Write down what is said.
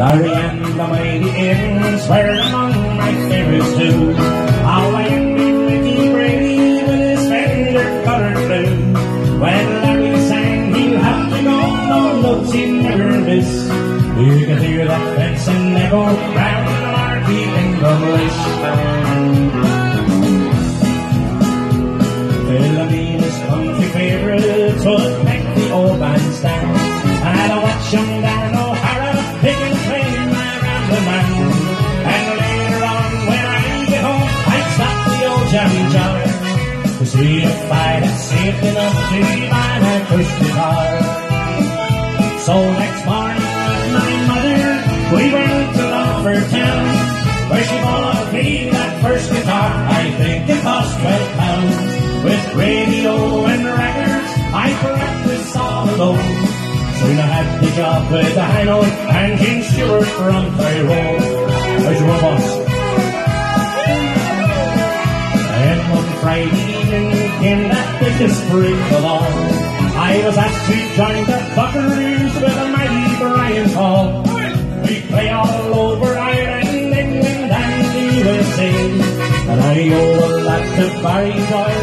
Larry and the Mighty Ends were among my favorites too. How I envied Mickey Brady with his Fender colored blue. When Larry sang, he'll have to go, no notes he'd never miss. You can hear that fencing echo round the marquee English. Philomena's country favorites would make the old bandstand, and I watch them down O'Hara picking train around the man. And later on when I get home, I'd stop the old jammy jar to see if I'd have saved enough to buy my first guitar. So next morning with my mother, we went to Lumbertown, where she bought me that first guitar. I think it cost £12. With radio and records, I practiced all alone. Soon I had the job with the high note and King Stewart from Ferry Road. Where's your boss? And one Friday evening came that vicious freak along. I was asked to join the Buckaroos with a mighty Brian Hall. We play all over Ireland, England and the USA, and I owe a lot to Barry Doyle